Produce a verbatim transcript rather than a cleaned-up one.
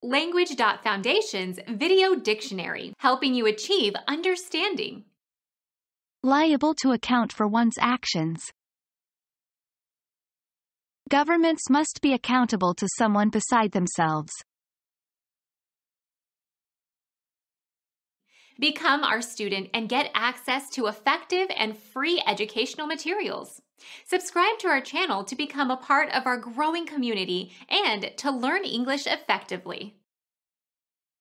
Language dot Foundation's Video Dictionary, helping you achieve understanding. Liable to account for one's actions. Governments must be accountable to someone beside themselves. Become our student and get access to effective and free educational materials. Subscribe to our channel to become a part of our growing community and to learn English effectively.